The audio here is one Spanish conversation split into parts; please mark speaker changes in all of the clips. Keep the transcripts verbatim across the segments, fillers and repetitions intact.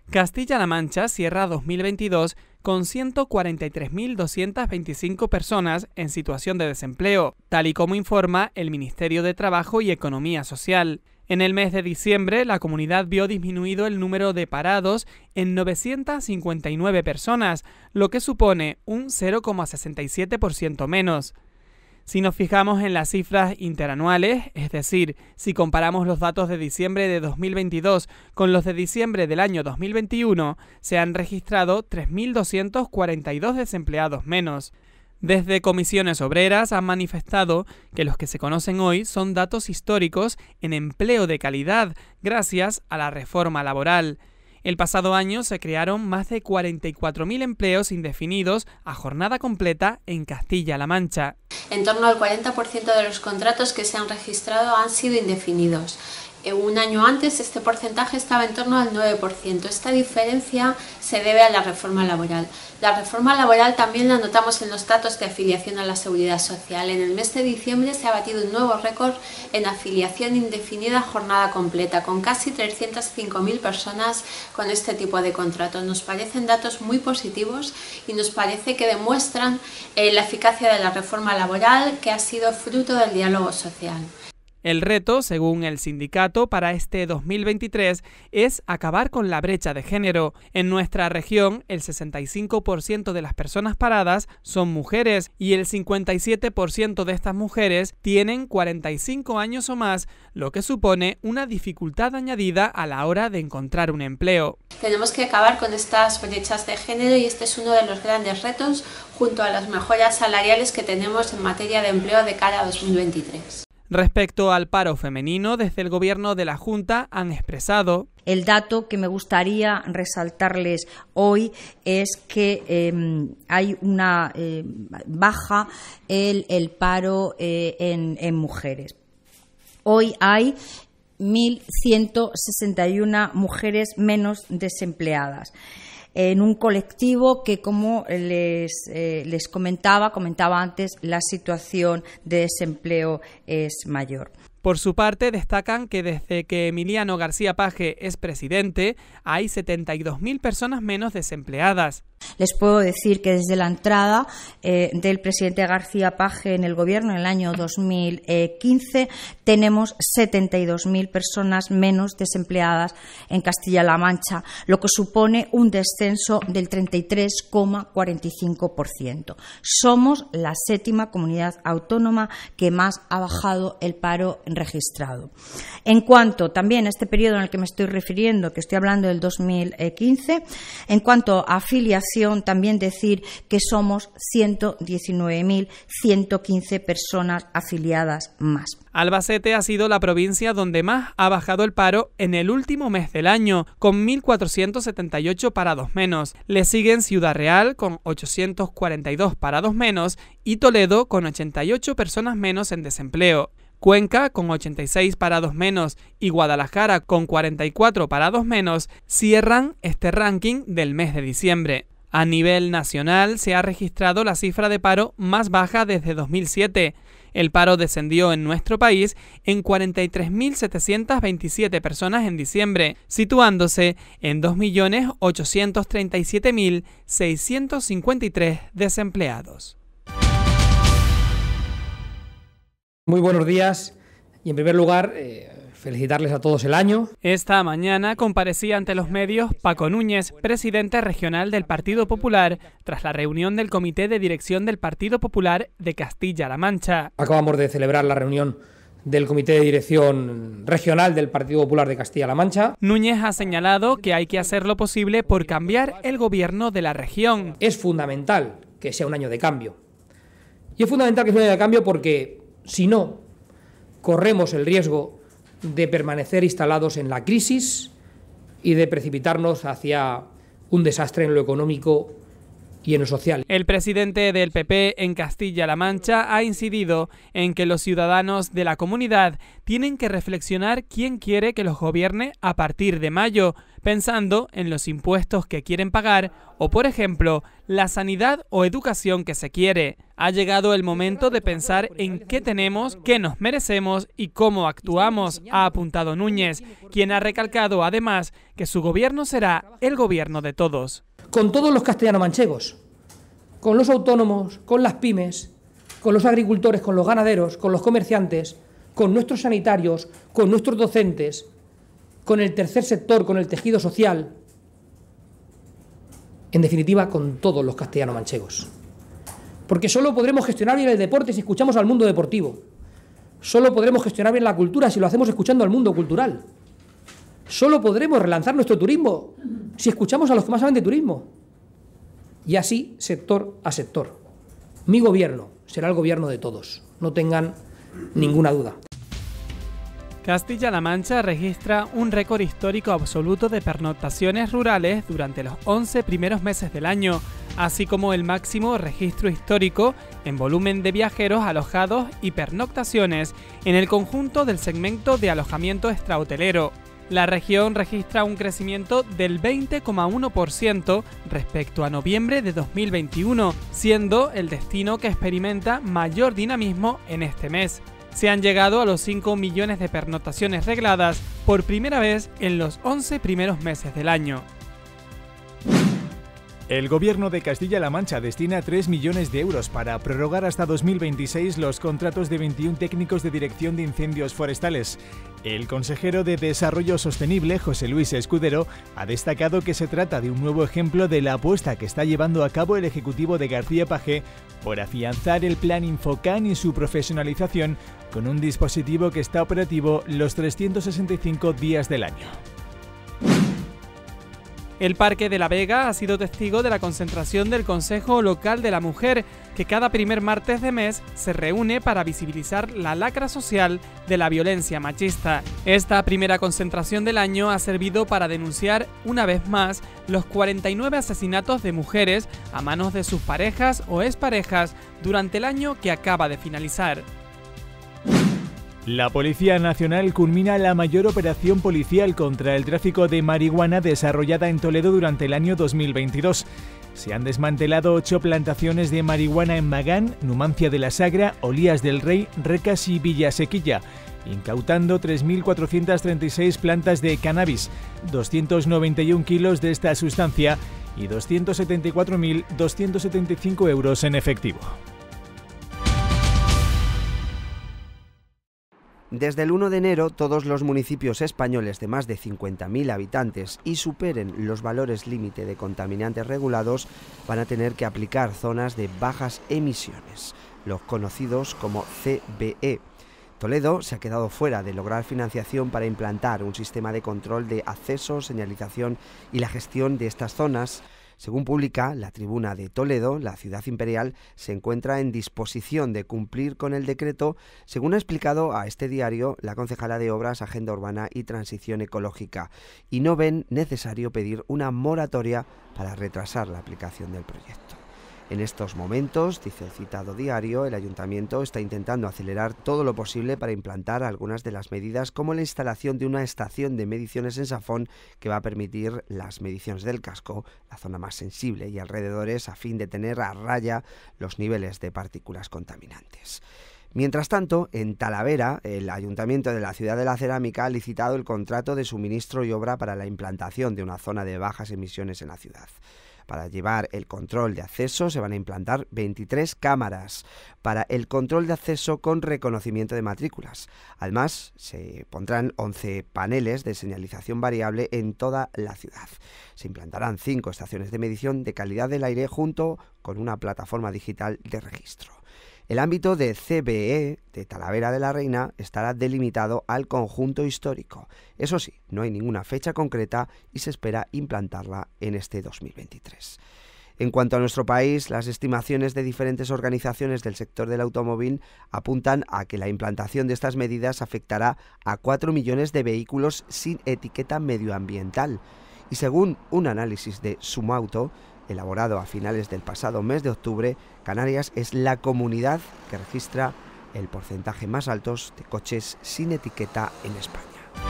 Speaker 1: Castilla-La Mancha cierra dos mil veintidós con ciento cuarenta y tres mil doscientas veinticinco personas en situación de desempleo, tal y como informa el Ministerio de Trabajo y Economía Social. En el mes de diciembre, la comunidad vio disminuido el número de parados en novecientas cincuenta y nueve personas, lo que supone un cero coma sesenta y siete por ciento menos. Si nos fijamos en las cifras interanuales, es decir, si comparamos los datos de diciembre de dos mil veintidós con los de diciembre del año dos mil veintiuno, se han registrado tres mil doscientos cuarenta y dos desempleados menos. Desde Comisiones Obreras han manifestado que los que se conocen hoy son datos históricos en empleo de calidad, gracias a la reforma laboral. El pasado año se crearon más de cuarenta y cuatro mil empleos indefinidos a jornada completa en Castilla-La Mancha.
Speaker 2: En torno al cuarenta por ciento de los contratos que se han registrado han sido indefinidos. Un año antes este porcentaje estaba en torno al nueve por ciento. Esta diferencia se debe a la reforma laboral. La reforma laboral también la notamos en los datos de afiliación a la Seguridad Social. En el mes de diciembre se ha batido un nuevo récord en afiliación indefinida a jornada completa, con casi trescientas cinco mil personas con este tipo de contratos. Nos parecen datos muy positivos y nos parece que demuestran eh, la eficacia de la reforma laboral, que ha sido fruto del diálogo social.
Speaker 1: El reto, según el sindicato, para este dos mil veintitrés es acabar con la brecha de género. En nuestra región, el sesenta y cinco por ciento de las personas paradas son mujeres y el cincuenta y siete por ciento de estas mujeres tienen cuarenta y cinco años o más, lo que supone una dificultad añadida a la hora de encontrar un empleo.
Speaker 2: Tenemos que acabar con estas brechas de género y este es uno de los grandes retos, junto a las mejoras salariales que tenemos en materia de empleo de cara a dos mil veintitrés.
Speaker 1: Respecto al paro femenino, desde el Gobierno de la Junta han expresado:
Speaker 3: el dato que me gustaría resaltarles hoy es que eh, hay una eh, baja el, el paro eh, en, en mujeres. Hoy hay mil ciento sesenta y una mujeres menos desempleadas, en un colectivo que, como les, eh, les comentaba, comentaba antes, la situación de desempleo es mayor.
Speaker 1: Por su parte, destacan que desde que Emiliano García Paje es presidente, hay setenta y dos mil personas menos desempleadas.
Speaker 3: Les puedo decir que desde la entrada eh, del presidente García Paje en el Gobierno en el año dos mil quince tenemos setenta y dos mil personas menos desempleadas en Castilla-La Mancha, lo que supone un descenso del treinta y tres coma cuarenta y cinco por ciento. Somos la séptima comunidad autónoma que más ha bajado el paro registrado. En cuanto también a este periodo en el que me estoy refiriendo, que estoy hablando del dos mil quince, en cuanto a afiliación, también decir que somos ciento diecinueve mil ciento quince personas afiliadas más.
Speaker 1: Albacete ha sido la provincia donde más ha bajado el paro en el último mes del año, con mil cuatrocientos setenta y ocho parados menos. Le siguen Ciudad Real con ochocientos cuarenta y dos parados menos y Toledo con ochenta y ocho personas menos en desempleo. Cuenca, con ochenta y seis parados menos, y Guadalajara, con cuarenta y cuatro parados menos, cierran este ranking del mes de diciembre. A nivel nacional se ha registrado la cifra de paro más baja desde dos mil siete. El paro descendió en nuestro país en cuarenta y tres mil setecientas veintisiete personas en diciembre, situándose en dos millones ochocientos treinta y siete mil seiscientos cincuenta y tres desempleados.
Speaker 4: Muy buenos días y en primer lugar eh, felicitarles a todos el año.
Speaker 1: Esta mañana comparecía ante los medios Paco Núñez, presidente regional del Partido Popular, tras la reunión del Comité de Dirección del Partido Popular de Castilla-La Mancha.
Speaker 4: Acabamos de celebrar la reunión del Comité de Dirección Regional del Partido Popular de Castilla-La Mancha.
Speaker 1: Núñez ha señalado que hay que hacer lo posible por cambiar el gobierno de la región.
Speaker 4: Es fundamental que sea un año de cambio. Y es fundamental que sea un año de cambio porque si no, corremos el riesgo de permanecer instalados en la crisis y de precipitarnos hacia un desastre en lo económico y en lo social.
Speaker 1: El presidente del P P en Castilla-La Mancha ha incidido en que los ciudadanos de la comunidad tienen que reflexionar quién quiere que los gobierne a partir de mayo, pensando en los impuestos que quieren pagar o, por ejemplo, la sanidad o educación que se quiere. Ha llegado el momento de pensar en qué tenemos, qué nos merecemos y cómo actuamos, ha apuntado Núñez, quien ha recalcado además que su gobierno será el gobierno de todos.
Speaker 4: Con todos los castellano-manchegos, con los autónomos, con las pymes, con los agricultores, con los ganaderos, con los comerciantes, con nuestros sanitarios, con nuestros docentes, con el tercer sector, con el tejido social, en definitiva, con todos los castellano-manchegos. Porque solo podremos gestionar bien el deporte si escuchamos al mundo deportivo. Solo podremos gestionar bien la cultura si lo hacemos escuchando al mundo cultural. Solo podremos relanzar nuestro turismo si escuchamos a los que más saben de turismo. Y así, sector a sector. Mi gobierno será el gobierno de todos, no tengan ninguna duda.
Speaker 1: Castilla-La Mancha registra un récord histórico absoluto de pernoctaciones rurales durante los once primeros meses del año, así como el máximo registro histórico en volumen de viajeros alojados y pernoctaciones en el conjunto del segmento de alojamiento extrahotelero. La región registra un crecimiento del veinte coma uno por ciento respecto a noviembre de dos mil veintiuno, siendo el destino que experimenta mayor dinamismo en este mes. Se han llegado a los cinco millones de pernoctaciones regladas por primera vez en los once primeros meses del año.
Speaker 5: El Gobierno de Castilla-La Mancha destina tres millones de euros para prorrogar hasta dos mil veintiséis los contratos de veintiún técnicos de dirección de incendios forestales. El consejero de Desarrollo Sostenible, José Luis Escudero, ha destacado que se trata de un nuevo ejemplo de la apuesta que está llevando a cabo el Ejecutivo de García Paje por afianzar el plan Infocan y su profesionalización con un dispositivo que está operativo los trescientos sesenta y cinco días del año.
Speaker 1: El Parque de la Vega ha sido testigo de la concentración del Consejo Local de la Mujer, que cada primer martes de mes se reúne para visibilizar la lacra social de la violencia machista. Esta primera concentración del año ha servido para denunciar una vez más los cuarenta y nueve asesinatos de mujeres a manos de sus parejas o exparejas durante el año que acaba de finalizar.
Speaker 5: La Policía Nacional culmina la mayor operación policial contra el tráfico de marihuana desarrollada en Toledo durante el año dos mil veintidós. Se han desmantelado ocho plantaciones de marihuana en Magán, Numancia de la Sagra, Olías del Rey, Recas y Villasequilla, incautando tres mil cuatrocientas treinta y seis plantas de cannabis, doscientos noventa y un kilos de esta sustancia y doscientos setenta y cuatro mil doscientos setenta y cinco euros en efectivo.
Speaker 6: Desde el uno de enero, todos los municipios españoles de más de cincuenta mil habitantes y superen los valores límite de contaminantes regulados van a tener que aplicar zonas de bajas emisiones, los conocidos como C B E. Toledo se ha quedado fuera de lograr financiación para implantar un sistema de control de acceso, señalización y la gestión de estas zonas. Según publica la Tribuna de Toledo, la ciudad imperial se encuentra en disposición de cumplir con el decreto, según ha explicado a este diario la concejala de Obras, Agenda Urbana y Transición Ecológica, y no ven necesario pedir una moratoria para retrasar la aplicación del proyecto. En estos momentos, dice el citado diario, el Ayuntamiento está intentando acelerar todo lo posible para implantar algunas de las medidas, como la instalación de una estación de mediciones en Safón que va a permitir las mediciones del casco, la zona más sensible y alrededores, a fin de tener a raya los niveles de partículas contaminantes. Mientras tanto, en Talavera, el Ayuntamiento de la Ciudad de la Cerámica ha licitado el contrato de suministro y obra para la implantación de una zona de bajas emisiones en la ciudad. Para llevar el control de acceso se van a implantar veintitrés cámaras para el control de acceso con reconocimiento de matrículas. Además, se pondrán once paneles de señalización variable en toda la ciudad. Se implantarán cinco estaciones de medición de calidad del aire junto con una plataforma digital de registro. El ámbito de C B E de Talavera de la Reina estará delimitado al conjunto histórico. Eso sí, no hay ninguna fecha concreta y se espera implantarla en este dos mil veintitrés. En cuanto a nuestro país, las estimaciones de diferentes organizaciones del sector del automóvil apuntan a que la implantación de estas medidas afectará a cuatro millones de vehículos sin etiqueta medioambiental. Y según un análisis de Sumauto, elaborado a finales del pasado mes de octubre, Canarias es la comunidad que registra el porcentaje más alto de coches sin etiqueta en España.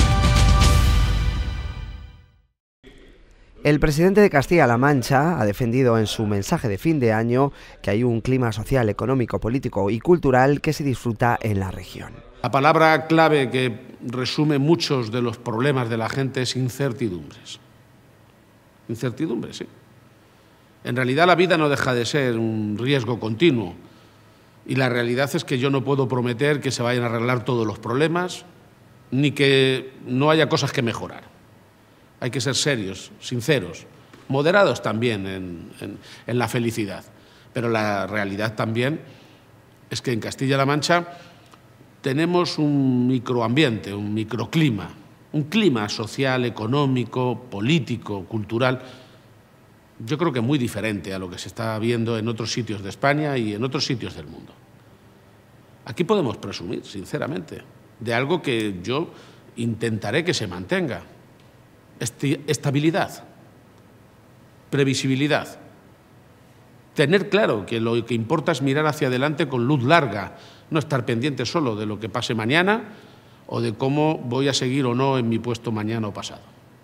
Speaker 6: El presidente de Castilla-La Mancha ha defendido en su mensaje de fin de año que hay un clima social, económico, político y cultural que se disfruta en la región.
Speaker 7: La palabra clave que resume muchos de los problemas de la gente es incertidumbres. Incertidumbres, sí. En realidad la vida no deja de ser un riesgo continuo y la realidad es que yo no puedo prometer que se vayan a arreglar todos los problemas ni que no haya cosas que mejorar. Hay que ser serios, sinceros, moderados también en, en, en la felicidad. Pero la realidad también es que en Castilla-La Mancha tenemos un microambiente, un microclima, un clima social, económico, político, cultural, yo creo que muy diferente a lo que se está viendo en otros sitios de España y en otros sitios del mundo. Aquí podemos presumir, sinceramente, de algo que yo intentaré que se mantenga. Estabilidad, previsibilidad, tener claro que lo que importa es mirar hacia adelante con luz larga, no estar pendiente solo de lo que pase mañana o de cómo voy a seguir o no en mi puesto mañana o pasado.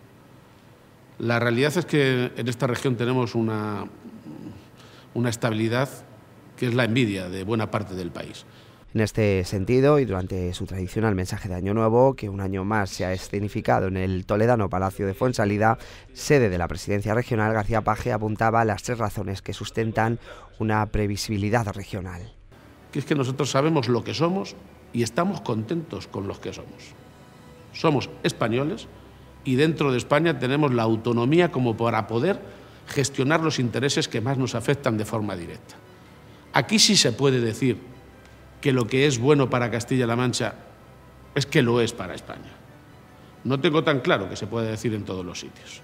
Speaker 7: La realidad es que en esta región tenemos una, una estabilidad que es la envidia de buena parte del país.
Speaker 6: En este sentido, y durante su tradicional mensaje de Año Nuevo, que un año más se ha escenificado en el toledano Palacio de Fuensalida, sede de la Presidencia Regional, García Page apuntaba las tres razones que sustentan una previsibilidad regional.
Speaker 7: Que es que nosotros sabemos lo que somos y estamos contentos con los que somos. Somos españoles y dentro de España tenemos la autonomía como para poder gestionar los intereses que más nos afectan de forma directa. Aquí sí se puede decir que lo que es bueno para Castilla-La Mancha es que lo es para España. No tengo tan claro que se pueda decir en todos los sitios.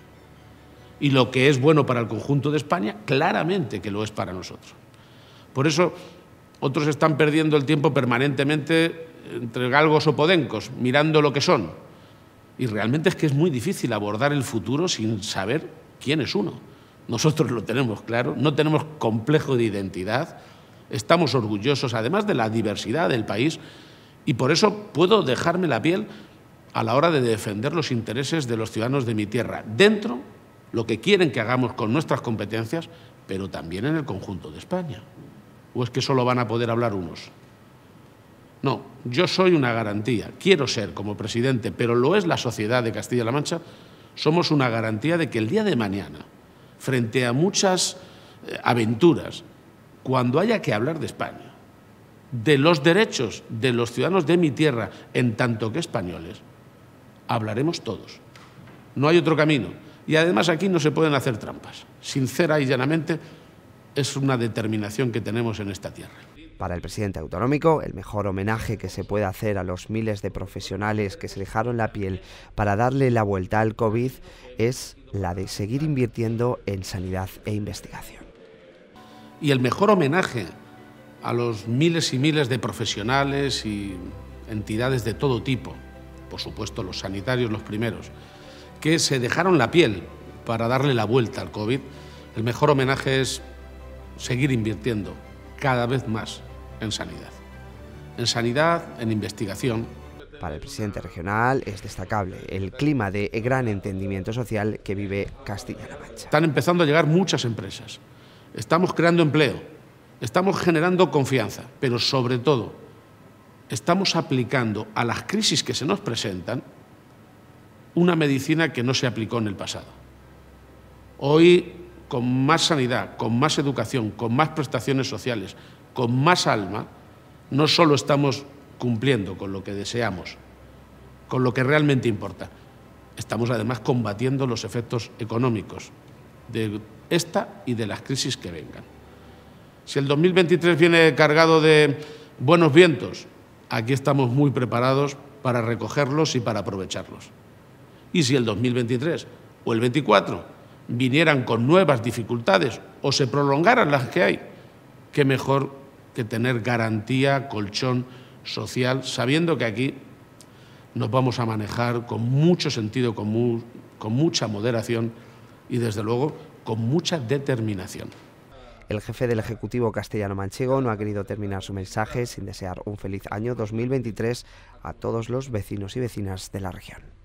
Speaker 7: Y lo que es bueno para el conjunto de España, claramente que lo es para nosotros. Por eso, otros están perdiendo el tiempo permanentemente entre galgos o podencos, mirando lo que son. Y realmente es que es muy difícil abordar el futuro sin saber quién es uno. Nosotros lo tenemos claro, no tenemos complejo de identidad. Estamos orgullosos, además de la diversidad del país, y por eso puedo dejarme la piel a la hora de defender los intereses de los ciudadanos de mi tierra, dentro lo que quieren que hagamos con nuestras competencias, pero también en el conjunto de España. ¿O es que solo van a poder hablar unos? No, yo soy una garantía, quiero ser como presidente, pero lo es la sociedad de Castilla-La Mancha, somos una garantía de que el día de mañana, frente a muchas eh, aventuras, cuando haya que hablar de España, de los derechos de los ciudadanos de mi tierra, en tanto que españoles, hablaremos todos. No hay otro camino. Y además aquí no se pueden hacer trampas. Sincera y llanamente, es una determinación que tenemos en esta tierra.
Speaker 6: Para el presidente autonómico, el mejor homenaje que se puede hacer a los miles de profesionales que se dejaron la piel para darle la vuelta al COVID es la de seguir invirtiendo en sanidad e investigación.
Speaker 7: Y el mejor homenaje a los miles y miles de profesionales y entidades de todo tipo, por supuesto los sanitarios los primeros, que se dejaron la piel para darle la vuelta al COVID, el mejor homenaje es seguir invirtiendo cada vez más en sanidad. En sanidad, en investigación.
Speaker 6: Para el presidente regional es destacable el clima de gran entendimiento social que vive Castilla-La Mancha.
Speaker 7: Están empezando a llegar muchas empresas. Estamos creando empleo, estamos generando confianza, pero sobre todo estamos aplicando a las crisis que se nos presentan una medicina que no se aplicó en el pasado. Hoy, con más sanidad, con más educación, con más prestaciones sociales, con más alma, no solo estamos cumpliendo con lo que deseamos, con lo que realmente importa, estamos además combatiendo los efectos económicos de esta y de las crisis que vengan. Si el dos mil veintitrés viene cargado de buenos vientos, aquí estamos muy preparados para recogerlos y para aprovecharlos. Y si el dos mil veintitrés o el veinticuatro vinieran con nuevas dificultades o se prolongaran las que hay, qué mejor que tener garantía, colchón social, sabiendo que aquí nos vamos a manejar con mucho sentido común, con mucha moderación y, desde luego, con mucha determinación.
Speaker 6: El jefe del Ejecutivo castellano-manchego no ha querido terminar su mensaje sin desear un feliz año dos mil veintitrés a todos los vecinos y vecinas de la región.